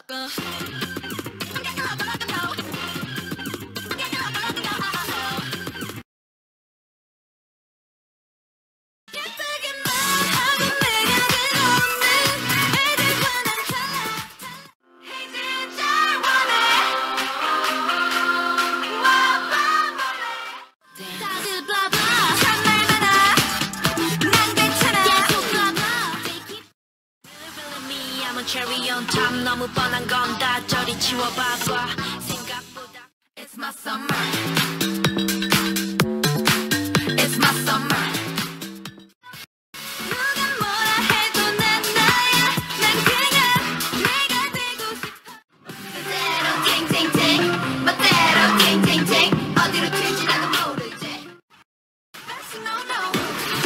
Cherry on top 너무 뻔한 건 다 저리 치워봐봐 생각보다 It's my summer It's my summer 누가 뭐라 해도 난 나야 난 그냥 내가 되고 싶어 그대로 팅팅팅 멋대로 팅팅팅 어디로 튈지 나도 모르지 That's no no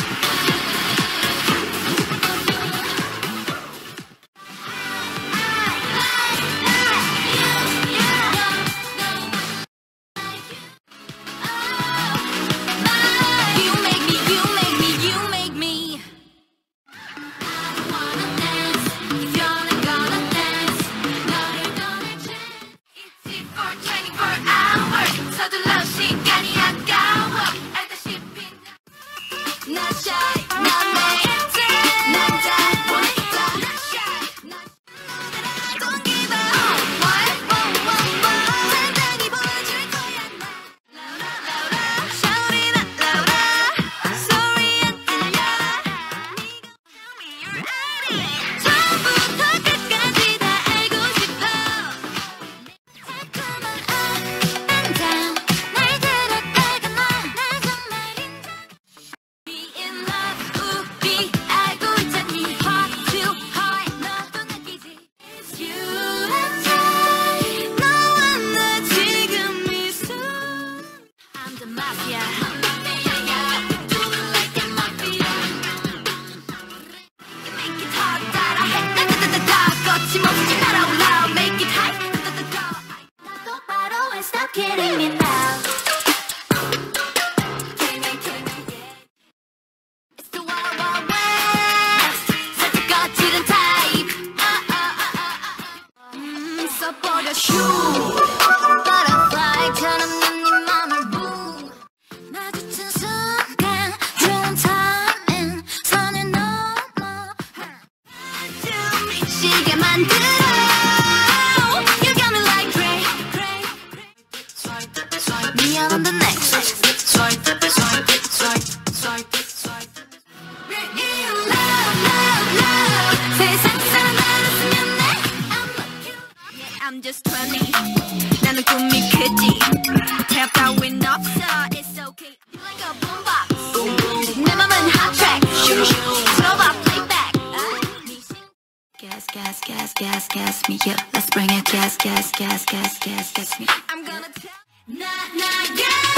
Stop kidding me now. It's the Wild Wild West. 살짝 거칠은 type. 써버려 shoe. Butterfly처럼 난 네 맘을 boom. 마주친 순간 좋은 timing. 선을 넘어. 좀 미치게 만들어. On the next swipe, swipe, swipe, swipe, swipe. Love, love, love. 세상 사람 알았으면 내 I'm just 20. 나는 꿈이 크지. 태엽 따윈 없어. It's okay. You like a boombox. 내 맘은 hot track. 들어봐 playback. Gas, gas, gas, gas, gas me up. Let's bring it. Gas, gas, gas, gas, gas, gas me. I'm gonna tell. Nah, nah, yeah.